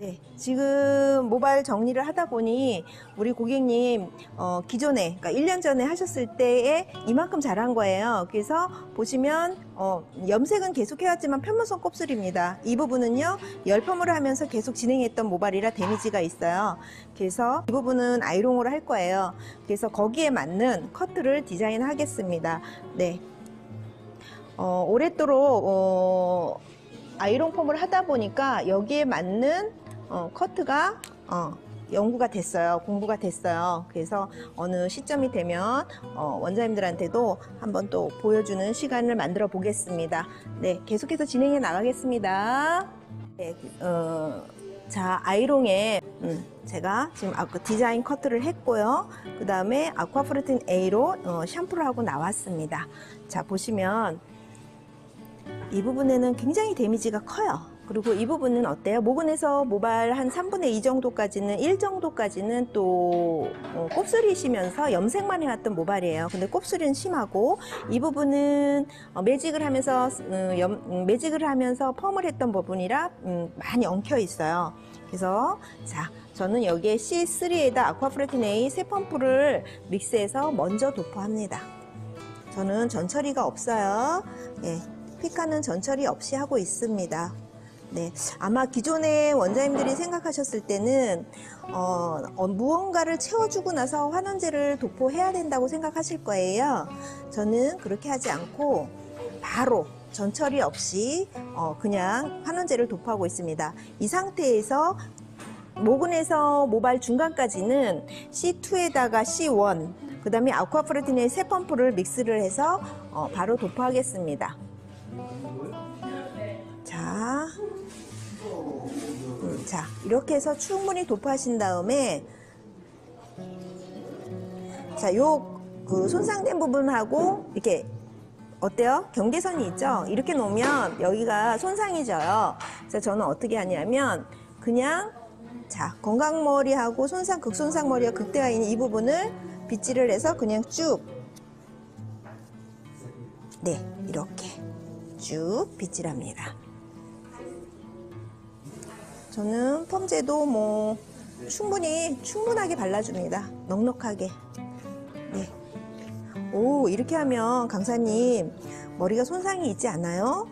네, 지금 모발 정리를 하다 보니 우리 고객님 기존에 그러니까 1년 전에 하셨을 때에 이만큼 자란 거예요. 그래서 보시면 염색은 계속 해왔지만 편문성 곱슬입니다. 이 부분은요 열펌을 하면서 계속 진행했던 모발이라 데미지가 있어요. 그래서 이 부분은 아이롱으로 할 거예요. 그래서 거기에 맞는 커트를 디자인하겠습니다. 네, 오랫도록 아이롱 펌을 하다 보니까 여기에 맞는 커트가 연구가 됐어요. 공부가 됐어요. 그래서 어느 시점이 되면 원장님들한테도 한번 또 보여주는 시간을 만들어 보겠습니다. 네, 계속해서 진행해 나가겠습니다. 네, 자, 아이롱에 제가 지금 디자인 커트를 했고요. 그 다음에 아쿠아프루틴 A로 샴푸를 하고 나왔습니다. 자, 보시면 이 부분에는 굉장히 데미지가 커요. 그리고 이 부분은 어때요? 모근에서 모발 한 3분의 2 정도까지는 1 정도까지는 또 곱슬이시면서 염색만 해왔던 모발이에요. 근데 곱슬은 심하고 이 부분은 매직을 하면서 펌을 했던 부분이라 많이 엉켜 있어요. 그래서 자, 저는 여기에 C3에다 아쿠아프루틴 A 새 펌프를 믹스해서 먼저 도포합니다. 저는 전처리가 없어요. 예, 피카는 전처리 없이 하고 있습니다. 네, 아마 기존의 원장님들이 생각하셨을 때는 무언가를 채워주고 나서 환원제를 도포해야 된다고 생각하실 거예요. 저는 그렇게 하지 않고 바로 전처리 없이 그냥 환원제를 도포하고 있습니다. 이 상태에서 모근에서 모발 중간까지는 C2에다가 C1 그 다음에 아쿠아프루틴의 새 펌프를 믹스를 해서 바로 도포하겠습니다. 자, 이렇게 해서 충분히 도포하신 다음에 자, 그 손상된 부분하고 이렇게 어때요? 경계선이 있죠? 이렇게 놓으면 여기가 손상이 져요. 그래서 저는 어떻게 하냐면 그냥 자, 건강머리하고 극손상 머리가 극대화인 이 부분을 빗질을 해서 그냥 쭉 네, 이렇게 쭉 빗질합니다. 저는 펌제도 뭐 충분하게 발라줍니다. 넉넉하게. 네. 오, 이렇게 하면 강사님 머리가 손상이 있지 않아요?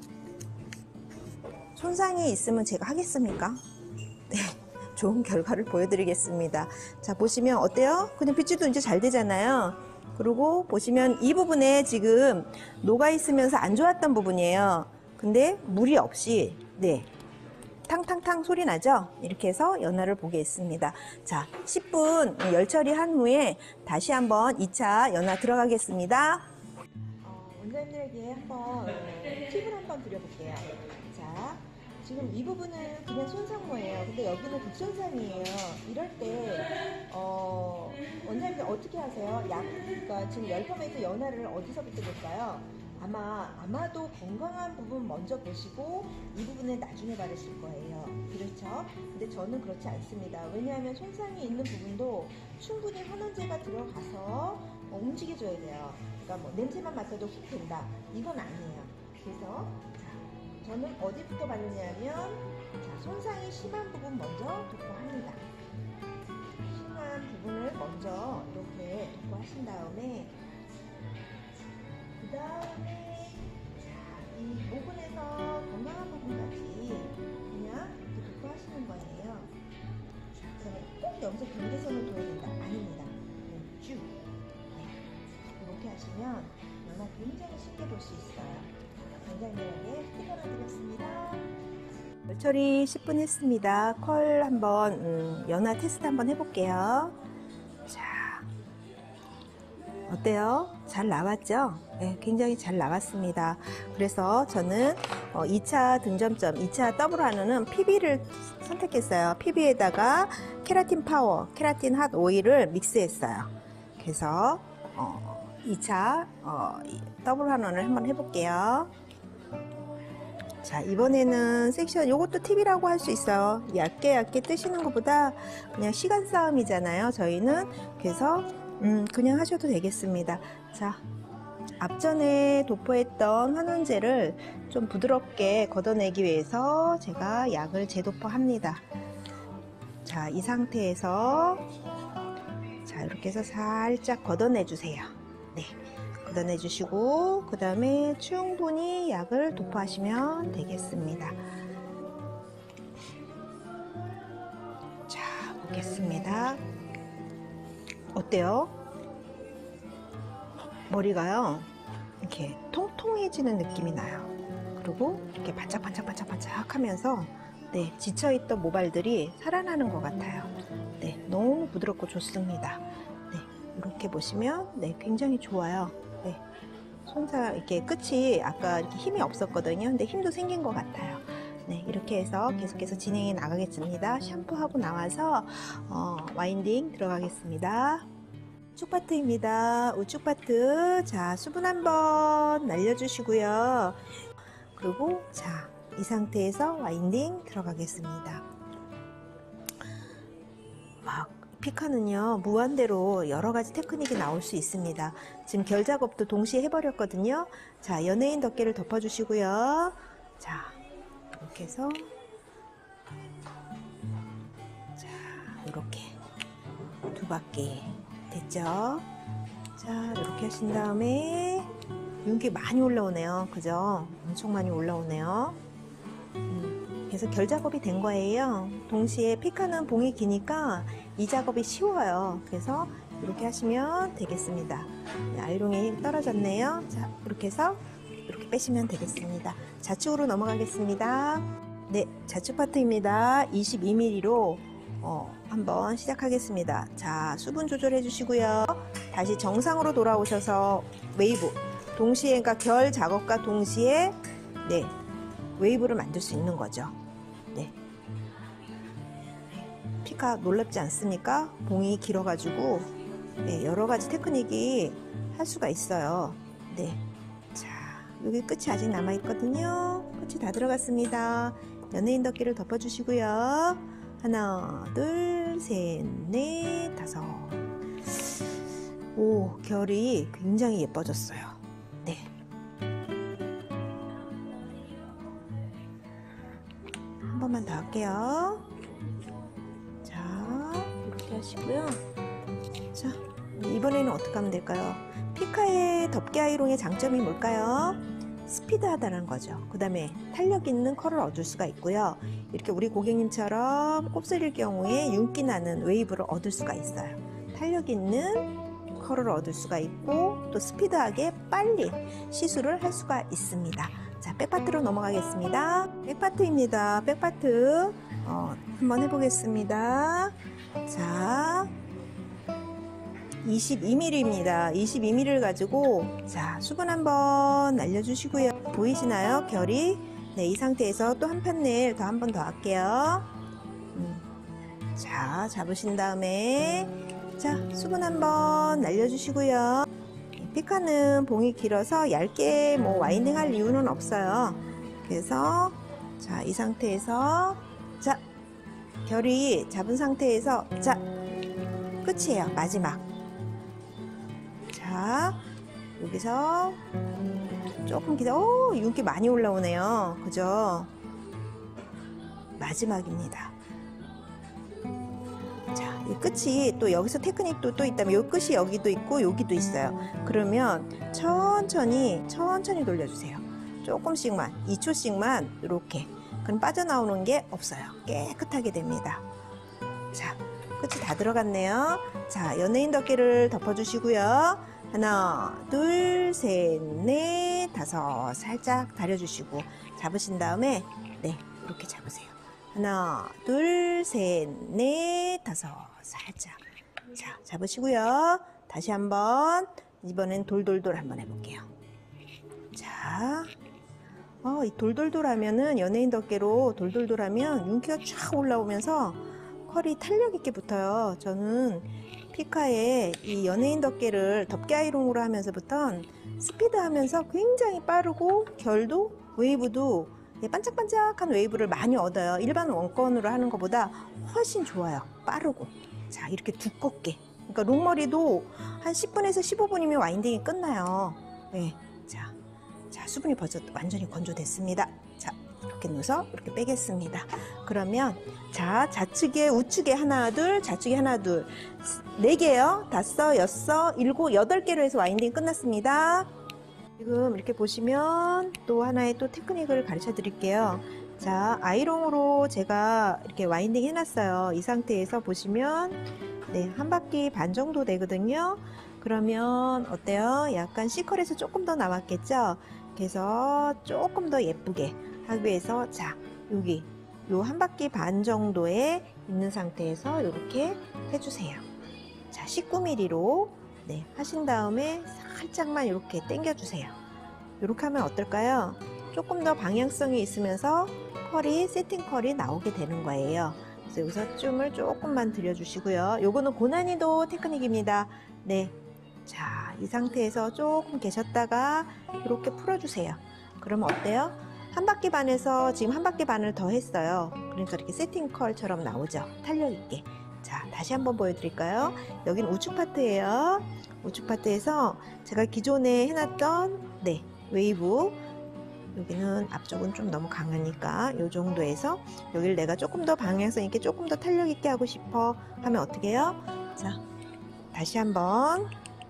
손상이 있으면 제가 하겠습니까? 네, 좋은 결과를 보여드리겠습니다. 자, 보시면 어때요? 그냥 빗질도 이제 잘 되잖아요. 그리고 보시면 이 부분에 지금 녹아 있으면서 안 좋았던 부분이에요. 근데 무리 없이 네, 탕탕탕 소리 나죠? 이렇게 해서 연화를 보겠습니다. 자, 10분 열 처리한 후에 다시 한번 2차 연화 들어가겠습니다. 원장님들에게 한번 팁을 한번 드려볼게요. 자, 지금 이 부분은 그냥 손상모예요. 근데 여기는 극손상이에요. 이럴 때 원장님들 어떻게 하세요? 그러니까 지금 열펌에서 연화를 어디서부터 볼까요? 아마도 건강한 부분 먼저 보시고 이 부분은 나중에 바르실 거예요. 그렇죠? 근데 저는 그렇지 않습니다. 왜냐하면 손상이 있는 부분도 충분히 환원제가 들어가서 움직여줘야 돼요. 그러니까 뭐 냄새만 맡아도 훅 된다. 이건 아니에요. 그래서 자, 저는 어디부터 바르냐면 자, 손상이 심한 부분 먼저 도포합니다. 심한 부분을 먼저 이렇게 도포하신 다음에 그 다음에 이 모근에서 건강한 부분까지 그냥 이렇게 도포하시는 거예요. 그다음에 꼭 여기서 경계선을 둬야 된다. 아닙니다. 그냥 쭉 이렇게 하시면 연화 굉장히 쉽게 볼 수 있어요. 원장님에게 팁 하나 드렸습니다. 열처리 10분 했습니다. 컬 한번 연화 테스트 한번 해볼게요. 자, 어때요? 잘 나왔죠? 네, 굉장히 잘 나왔습니다. 그래서 저는 2차 등점점, 2차 더블 환원은 PB를 선택했어요. PB에다가 케라틴 파워, 케라틴 핫 오일을 믹스했어요. 그래서 2차 더블 환원을 한번 해볼게요. 자, 이번에는 섹션, 요것도 팁이라고 할 수 있어요. 얇게 뜨시는 것보다 그냥 시간 싸움이잖아요. 저희는. 그래서 그냥 하셔도 되겠습니다. 자, 앞전에 도포했던 환원제를 좀 부드럽게 걷어내기 위해서 제가 약을 재도포합니다. 자, 이 상태에서 자, 이렇게 해서 살짝 걷어내 주세요. 네, 걷어내 주시고 그 다음에 충분히 약을 도포하시면 되겠습니다. 자, 보겠습니다. 어때요? 머리가요, 이렇게 통통해지는 느낌이 나요. 그리고 이렇게 반짝반짝반짝반짝 하면서 네, 지쳐있던 모발들이 살아나는 것 같아요. 네, 너무 부드럽고 좋습니다. 네, 이렇게 보시면 네, 굉장히 좋아요. 네, 손살 이렇게 끝이 아까 이렇게 힘이 없었거든요. 근데 힘도 생긴 것 같아요. 네, 이렇게 해서 계속해서 진행해 나가겠습니다. 샴푸하고 나와서 와인딩 들어가겠습니다. 우측 파트입니다. 우측 파트. 자, 수분 한번 날려주시고요. 그리고 자, 이 상태에서 와인딩 들어가겠습니다. 피카는요, 무한대로 여러 가지 테크닉이 나올 수 있습니다. 지금 결 작업도 동시에 해버렸거든요. 자, 연예인 덮개를 덮어주시고요. 자, 이렇게 해서 자, 이렇게 두 바퀴 됐죠? 자, 이렇게 하신 다음에 윤기 많이 올라오네요. 그죠? 엄청 많이 올라오네요. 그래서 결 작업이 된 거예요. 동시에 피카는 봉이 기니까 이 작업이 쉬워요. 그래서 이렇게 하시면 되겠습니다. 네, 아이롱이 떨어졌네요. 자, 이렇게 해서 이렇게 빼시면 되겠습니다. 좌측으로 넘어가겠습니다. 네, 좌측 파트입니다. 22mm로 한번 시작하겠습니다. 자, 수분 조절해 주시고요. 다시 정상으로 돌아오셔서 웨이브 동시에, 그러니까 결 작업과 동시에 네, 웨이브를 만들 수 있는 거죠. 네, 피카 놀랍지 않습니까? 봉이 길어가지고 네, 여러 가지 테크닉이 할 수가 있어요. 네, 자, 여기 끝이 아직 남아 있거든요. 끝이 다 들어갔습니다. 연예인 덮개를 덮어주시고요. 하나, 둘, 셋, 넷, 다섯. 오, 결이 굉장히 예뻐졌어요. 네. 한 번만 더 할게요. 자, 이렇게 하시고요. 자, 이번에는 어떻게 하면 될까요? 피카의 덮개 아이롱의 장점이 뭘까요? 스피드하다는 거죠. 그 다음에 탄력 있는 컬을 얻을 수가 있고요. 이렇게 우리 고객님처럼 곱슬일 경우에 윤기 나는 웨이브를 얻을 수가 있어요. 탄력 있는 컬을 얻을 수가 있고 또 스피드하게 빨리 시술을 할 수가 있습니다. 자, 백파트로 넘어가겠습니다. 백파트입니다. 백파트 한번 해보겠습니다. 자, 22mm입니다. 22mm를 가지고 자, 수분 한번 날려주시고요. 보이시나요? 결이. 네, 이 상태에서 또 한 판 네일 더 한 번 더 할게요. 자, 잡으신 다음에 자, 수분 한번 날려주시고요. 피카는 봉이 길어서 얇게 뭐 와인딩 할 이유는 없어요. 그래서 자, 이 상태에서 자, 결이 잡은 상태에서 자, 끝이에요. 마지막. 자, 여기서 조금 오, 윤기 많이 올라오네요. 그죠? 마지막입니다. 자, 이 끝이 또 여기서 테크닉도 또 있다면 이 끝이 여기도 있고 여기도 있어요. 그러면 천천히 돌려주세요. 조금씩만 2초씩만 이렇게. 그럼 빠져나오는 게 없어요. 깨끗하게 됩니다. 자, 끝이 다 들어갔네요. 자, 연예인 덮개를 덮어주시고요. 하나, 둘, 셋, 넷, 다섯. 살짝 다려주시고 잡으신 다음에 네, 이렇게 잡으세요. 하나, 둘, 셋, 넷, 다섯. 살짝. 자, 잡으시고요. 다시 한번 이번엔 돌돌돌 한번 해볼게요. 자, 이 돌돌돌 하면은 연예인 덮개로 돌돌돌 하면 윤기가 쫙 올라오면서 컬이 탄력 있게 붙어요. 저는 피카의 이 연예인 덮개를 덮개 아이롱으로 하면서부터 스피드 하면서 굉장히 빠르고 결도 웨이브도 반짝반짝한 웨이브를 많이 얻어요. 일반 원건으로 하는 것보다 훨씬 좋아요. 빠르고. 자, 이렇게 두껍게. 그러니까 롱머리도 한 10분에서 15분이면 와인딩이 끝나요. 네. 자, 수분이 벌써 완전히 건조됐습니다. 자, 이렇게 넣어서 이렇게 빼겠습니다. 그러면 자, 좌측에 우측에 하나 둘, 좌측에 하나 둘, 4개요. 5, 6, 7, 8개로 해서 와인딩 끝났습니다. 지금 이렇게 보시면 또 하나의 또 테크닉을 가르쳐 드릴게요. 자, 아이롱으로 제가 이렇게 와인딩 해놨어요. 이 상태에서 보시면 네, 한 바퀴 반 정도 되거든요. 그러면 어때요? 약간 C컬에서 조금 더 남았겠죠? 그래서 조금 더 예쁘게 하기 위해서 자, 여기 요 한 바퀴 반 정도에 있는 상태에서 이렇게 해주세요. 자, 19mm로 네, 하신 다음에 살짝만 이렇게 당겨 주세요. 이렇게 하면 어떨까요? 조금 더 방향성이 있으면서 컬이 세팅 컬이 나오게 되는 거예요. 그래서 여기서 줌을 조금만 들여주시고요. 요거는 고난이도 테크닉입니다. 네, 자, 이 상태에서 조금 계셨다가 이렇게 풀어주세요. 그러면 어때요? 한 바퀴 반에서 지금 한 바퀴 반을 더 했어요. 그러니까 이렇게 세팅 컬처럼 나오죠. 탄력 있게. 자, 다시 한번 보여드릴까요? 여긴 우측 파트예요. 우측 파트에서 제가 기존에 해놨던 네, 웨이브, 여기는 앞쪽은 좀 너무 강하니까 이 정도에서 여기를 내가 조금 더 방향성 있게 조금 더 탄력 있게 하고 싶어 하면 어떻게 해요? 자, 다시 한번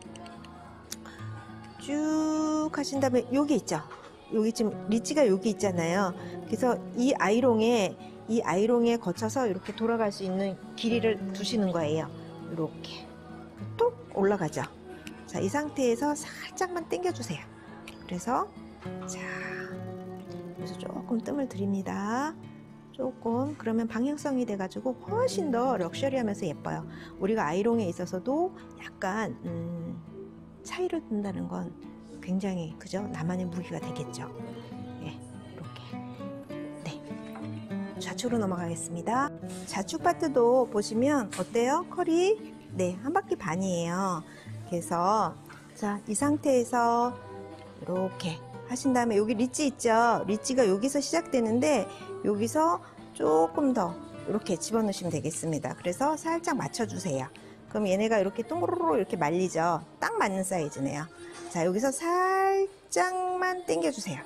쭉 하신 다음에 여기 있죠? 여기 지금 리치가 여기 있잖아요. 그래서 이 아이롱에 거쳐서 이렇게 돌아갈 수 있는 길이를 두시는 거예요. 이렇게 톡 올라가죠. 자, 이 상태에서 살짝만 당겨주세요. 그래서 자, 그래서 조금 뜸을 들입니다. 조금 그러면 방향성이 돼가지고 훨씬 더 럭셔리하면서 예뻐요. 우리가 아이롱에 있어서도 약간 차이를 둔다는 건 굉장히 그죠? 나만의 무기가 되겠죠. 네, 이렇게 네, 좌측으로 넘어가겠습니다. 좌측 파트도 보시면 어때요? 컬이 네, 한 바퀴 반이에요. 그래서 자, 이 상태에서 이렇게 하신 다음에 여기 리치 있죠? 리치가 여기서 시작되는데 여기서 조금 더 이렇게 집어넣으시면 되겠습니다. 그래서 살짝 맞춰주세요. 그럼 얘네가 이렇게 동그로로 이렇게 말리죠? 딱 맞는 사이즈네요. 자, 여기서 살짝만 당겨주세요.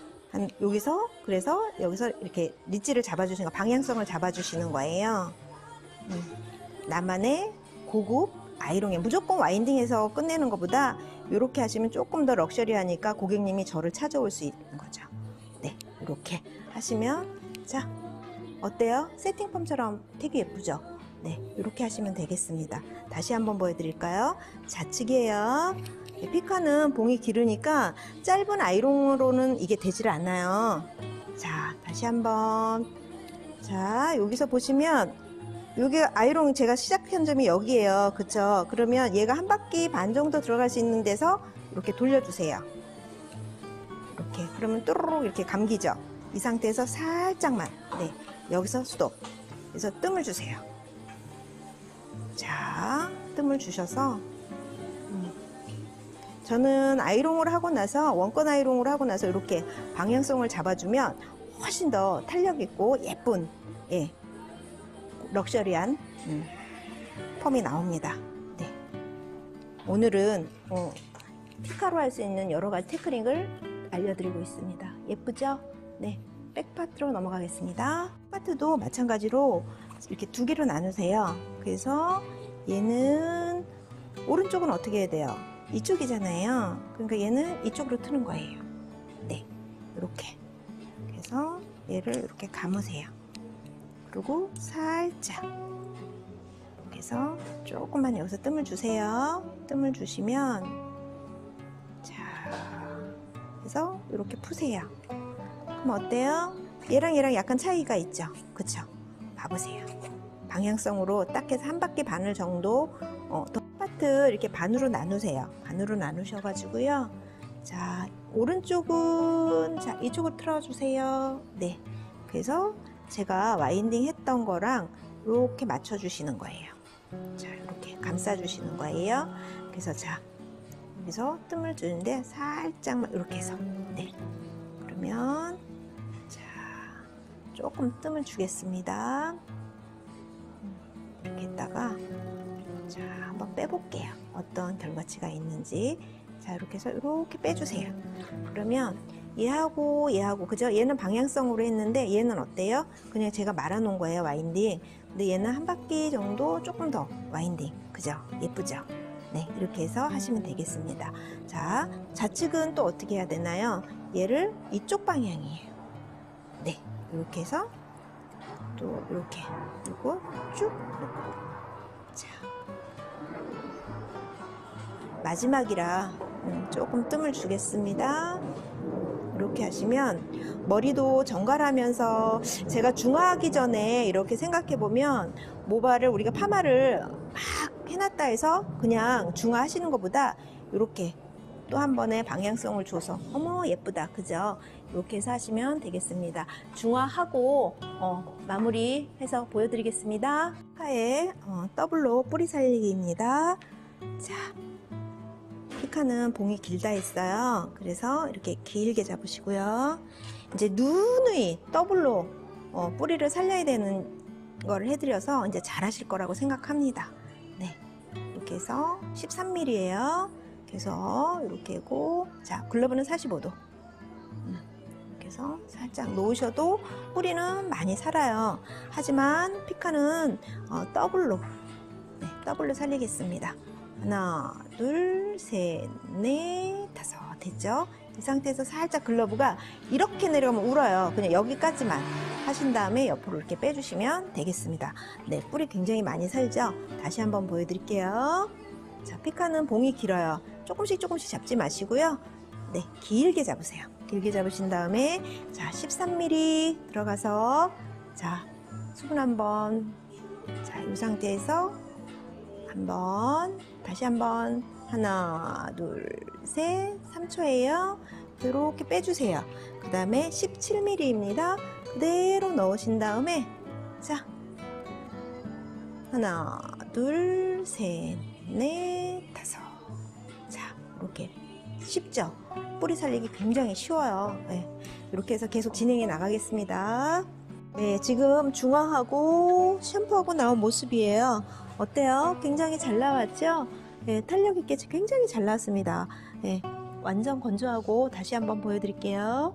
그래서 여기서 이렇게 리치를 잡아주시는 거, 방향성을 잡아주시는 거예요. 나만의 고급 아이롱에 무조건 와인딩해서 끝내는 것보다 이렇게 하시면 조금 더 럭셔리하니까 고객님이 저를 찾아올 수 있는 거죠. 네, 이렇게 하시면 자, 어때요? 세팅펌처럼 되게 예쁘죠? 네, 이렇게 하시면 되겠습니다. 다시 한번 보여드릴까요? 좌측이에요. 네, 피카는 봉이 길으니까 짧은 아이롱으로는 이게 되질 않아요. 자, 다시 한번. 자, 여기서 보시면 여기 아이롱 제가 시작한 점이 여기에요. 그쵸? 그러면 얘가 한 바퀴 반 정도 들어갈 수 있는 데서 이렇게 돌려주세요. 이렇게. 그러면 또르륵 이렇게 감기죠? 이 상태에서 살짝만. 네. 여기서 스톱. 그래서 뜸을 주세요. 자, 뜸을 주셔서 저는 아이롱을 하고 나서 원건 아이롱을 하고 나서 이렇게 방향성을 잡아주면 훨씬 더 탄력 있고 예쁜 예, 럭셔리한 펌이 나옵니다. 네. 오늘은 피카로 할 수 있는 여러 가지 테크닉을 알려드리고 있습니다. 예쁘죠? 네. 백파트로 넘어가겠습니다. 파트도 마찬가지로 이렇게 2개로 나누세요. 그래서 얘는 오른쪽은 어떻게 해야 돼요? 이쪽이잖아요. 그러니까 얘는 이쪽으로 트는 거예요. 네, 이렇게. 그래서 얘를 이렇게 감으세요. 그리고 살짝 이렇게 해서 조금만 여기서 뜸을 주세요. 뜸을 주시면 자, 그래서 이렇게 푸세요. 그럼 어때요? 얘랑 약간 차이가 있죠? 그쵸? 봐보세요. 방향성으로 딱 해서 한 바퀴 반을 정도 더 파트 이렇게 반으로 나누세요. 반으로 나누셔가지고요. 자, 오른쪽은 자, 이쪽으로 틀어주세요. 네. 그래서 제가 와인딩 했던 거랑 이렇게 맞춰주시는 거예요. 자, 이렇게 감싸주시는 거예요. 그래서 자, 여기서 뜸을 주는데 살짝만 이렇게 해서 네. 그러면 자, 조금 뜸을 주겠습니다. 이렇게 했다가 자, 한번 빼볼게요. 어떤 결과치가 있는지. 자, 이렇게 해서 이렇게 빼주세요. 그러면 얘하고 얘하고, 그죠? 얘는 방향성으로 했는데 얘는 어때요? 그냥 제가 말아놓은 거예요, 와인딩. 근데 얘는 한 바퀴 정도 조금 더 와인딩, 그죠? 예쁘죠? 네, 이렇게 해서 하시면 되겠습니다. 자, 좌측은 또 어떻게 해야 되나요? 얘를 이쪽 방향이에요. 네, 이렇게 해서 또 이렇게, 그리고 쭉 놓고. 자, 마지막이라 조금 뜸을 주겠습니다. 이렇게 하시면 머리도 정갈하면서, 제가 중화하기 전에 이렇게 생각해 보면 모발을, 우리가 파마를 막 해놨다 해서 그냥 중화하시는 것보다 이렇게 또 한 번에 방향성을 줘서, 어머 예쁘다, 그죠? 이렇게 해서 하시면 되겠습니다. 중화하고 마무리해서 보여드리겠습니다. 파에 더블로 뿌리 살리기입니다. 자, 피카는 봉이 길다 했어요. 그래서 이렇게 길게 잡으시고요. 이제 누누이 더블로 뿌리를 살려야 되는 걸 해드려서 이제 잘하실 거라고 생각합니다. 네, 이렇게 해서 13mm예요. 그래서 이렇게 하고, 자, 글러브는 45도. 이렇게 해서 살짝 놓으셔도 뿌리는 많이 살아요. 하지만 피카는 더블로, 네, 더블로 살리겠습니다. 하나, 둘, 셋, 넷, 다섯. 됐죠? 이 상태에서 살짝 글러브가 이렇게 내려가면 울어요. 그냥 여기까지만 하신 다음에 옆으로 이렇게 빼주시면 되겠습니다. 네, 뿌리 굉장히 많이 살죠? 다시 한번 보여드릴게요. 자, 피카는 봉이 길어요. 조금씩 잡지 마시고요. 네, 길게 잡으세요. 길게 잡으신 다음에, 자, 13mm 들어가서, 자, 수분 한번, 자, 이 상태에서 한번, 다시 한번, 하나, 둘, 셋, 3초예요. 이렇게 빼주세요. 그 다음에 17mm입니다. 그대로 넣으신 다음에, 자, 하나, 둘, 셋, 넷, 다섯. 자, 이렇게 쉽죠? 뿌리 살리기 굉장히 쉬워요. 네, 이렇게 해서 계속 진행해 나가겠습니다. 네, 지금 중화하고 샴푸하고 나온 모습이에요. 어때요? 굉장히 잘 나왔죠? 네, 탄력 있게 굉장히 잘 나왔습니다. 네, 완전 건조하고 다시 한번 보여드릴게요.